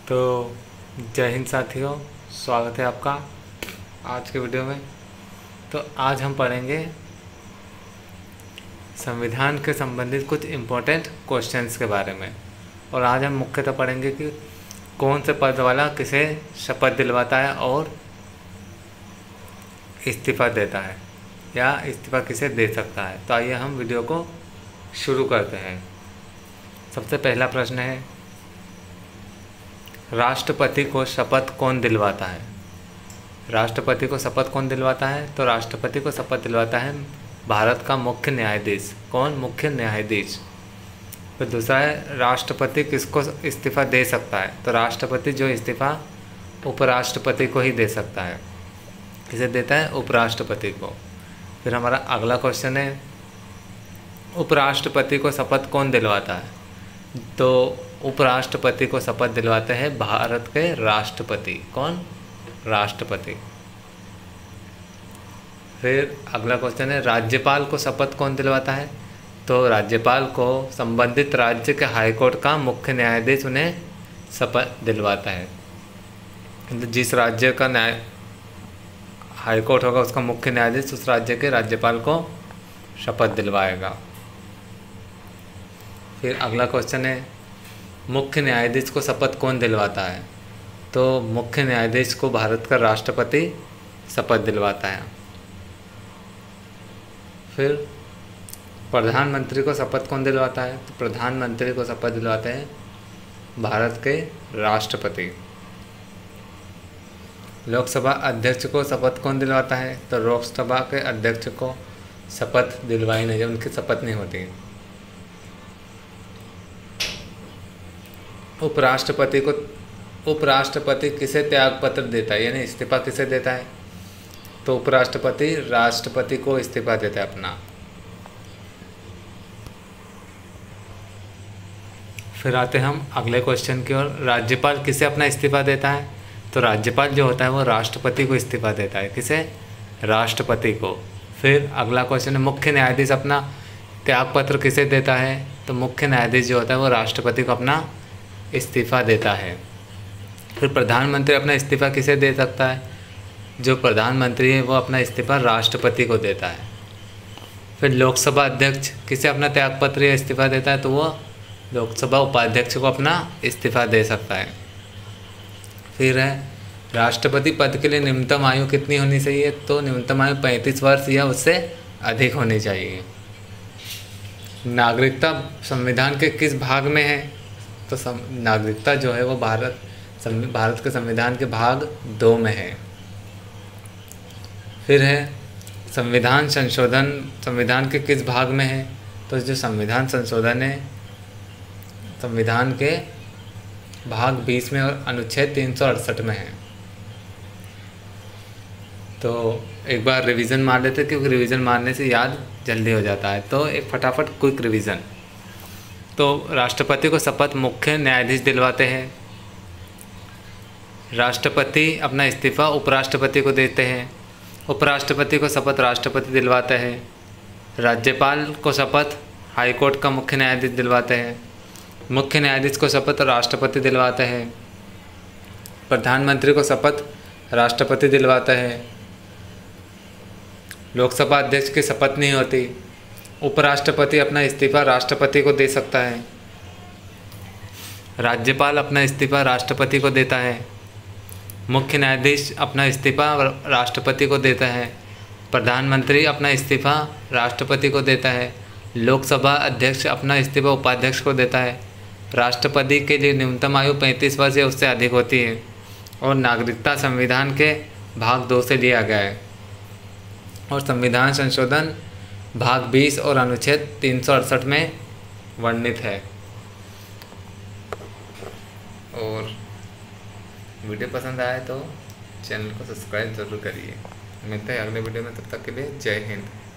तो जय हिंद साथियों, स्वागत है आपका आज के वीडियो में। तो आज हम पढ़ेंगे संविधान के संबंधित कुछ इम्पोर्टेंट क्वेश्चंस के बारे में। और आज हम मुख्यतः पढ़ेंगे कि कौन से पद वाला किसे शपथ दिलवाता है और इस्तीफ़ा देता है या इस्तीफ़ा किसे दे सकता है। तो आइए हम वीडियो को शुरू करते हैं। सबसे पहला प्रश्न है, राष्ट्रपति को शपथ कौन दिलवाता है? राष्ट्रपति को शपथ कौन दिलवाता है? तो राष्ट्रपति को शपथ दिलवाता है भारत का मुख्य न्यायाधीश। कौन? मुख्य न्यायाधीश। फिर दूसरा है, राष्ट्रपति किसको इस्तीफ़ा दे सकता है? तो राष्ट्रपति जो इस्तीफ़ा उपराष्ट्रपति को ही दे सकता है। किसे देता है? उपराष्ट्रपति को। फिर हमारा अगला क्वेश्चन है, उपराष्ट्रपति को शपथ कौन दिलवाता है? तो उपराष्ट्रपति को शपथ दिलवाते हैं भारत के राष्ट्रपति। कौन? राष्ट्रपति। फिर अगला क्वेश्चन है, राज्यपाल को शपथ कौन दिलवाता है? तो राज्यपाल को संबंधित राज्य के हाईकोर्ट का मुख्य न्यायाधीश उन्हें शपथ दिलवाता है। जिस राज्य का न्याय हाईकोर्ट होगा उसका मुख्य न्यायाधीश उस राज्य के राज्यपाल को शपथ दिलवाएगा। फिर अगला क्वेश्चन है, मुख्य न्यायाधीश को शपथ कौन दिलवाता है? तो मुख्य न्यायाधीश को भारत का राष्ट्रपति शपथ दिलवाता है। फिर प्रधानमंत्री को शपथ कौन दिलवाता है? तो प्रधानमंत्री को शपथ दिलवाते हैं भारत के राष्ट्रपति। लोकसभा अध्यक्ष को शपथ कौन दिलवाता है? तो लोकसभा के अध्यक्ष को शपथ दिलवाई नहीं, उनकी शपथ नहीं होती। उपराष्ट्रपति किसे त्यागपत्र देता है, यानी इस्तीफा किसे देता है? तो उपराष्ट्रपति राष्ट्रपति को इस्तीफा देता है अपना। फिर आते हम अगले क्वेश्चन की ओर, राज्यपाल किसे अपना इस्तीफा देता है? तो राज्यपाल जो होता है वो राष्ट्रपति को इस्तीफा देता है। किसे? राष्ट्रपति को। फिर अगला क्वेश्चन है, मुख्य न्यायाधीश अपना त्यागपत्र किसे देता है? तो मुख्य न्यायाधीश जो होता है वो राष्ट्रपति को अपना इस्तीफ़ा देता है। फिर प्रधानमंत्री अपना इस्तीफ़ा किसे दे सकता है? जो प्रधानमंत्री है वो अपना इस्तीफ़ा राष्ट्रपति को देता है। फिर लोकसभा अध्यक्ष किसे अपना त्यागपत्र या इस्तीफ़ा देता है? तो वो लोकसभा उपाध्यक्ष को अपना इस्तीफ़ा दे सकता है। फिर है, राष्ट्रपति पद के लिए न्यूनतम आयु कितनी होनी चाहिए? तो न्यूनतम आयु 35 वर्ष या उससे अधिक होनी चाहिए। नागरिकता संविधान के किस भाग में है? तो नागरिकता जो है वो भारत के संविधान के भाग 2 में है। फिर है, संविधान संशोधन संविधान के किस भाग में है? तो जो संविधान संशोधन है संविधान के भाग 20 में और अनुच्छेद 368 में है। तो एक बार रिवीजन मार लेते क्योंकि रिवीजन मारने से याद जल्दी हो जाता है। तो एक फटाफट क्विक रिवीजन। तो राष्ट्रपति को शपथ मुख्य न्यायाधीश दिलवाते हैं। राष्ट्रपति अपना इस्तीफ़ा उपराष्ट्रपति को देते हैं। उपराष्ट्रपति को शपथ राष्ट्रपति दिलवाते हैं। राज्यपाल को शपथ हाईकोर्ट का मुख्य न्यायाधीश दिलवाते हैं। मुख्य न्यायाधीश को शपथ राष्ट्रपति दिलवाते हैं। प्रधानमंत्री को शपथ राष्ट्रपति दिलवाते हैं। लोकसभा अध्यक्ष की शपथ नहीं होती। उपराष्ट्रपति अपना इस्तीफ़ा राष्ट्रपति को दे सकता है। राज्यपाल अपना इस्तीफ़ा राष्ट्रपति को देता है। मुख्य न्यायाधीश अपना इस्तीफ़ा राष्ट्रपति को देता है। प्रधानमंत्री अपना इस्तीफ़ा राष्ट्रपति को देता है। लोकसभा अध्यक्ष अपना इस्तीफ़ा उपाध्यक्ष को देता है। राष्ट्रपति के लिए न्यूनतम आयु 35 वर्ष या उससे अधिक होती है। और नागरिकता संविधान के भाग 2 से लिया गया है। और संविधान संशोधन भाग 20 और अनुच्छेद 368 में वर्णित है। और वीडियो पसंद आए तो चैनल को सब्सक्राइब जरूर करिए। मिलते हैं अगले वीडियो में, तब तक के लिए जय हिंद।